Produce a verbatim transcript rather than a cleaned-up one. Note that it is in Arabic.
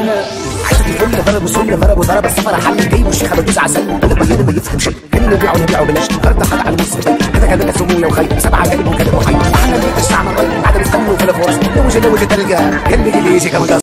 عايزك الفل ضرب وسل ضرب وضرب السفر حل جايب والشيخ بدوس عسل اللي بينا ما يفهم شيء كان نبيعه نبيعه بلاش فرد حد على نص كده كده سموه وخير سبعه جانب وكلب وحي احنا اللي الشعب الراي بعد نستنوا في الفرص لو مش لو تلقى كان بيجي يجي كمان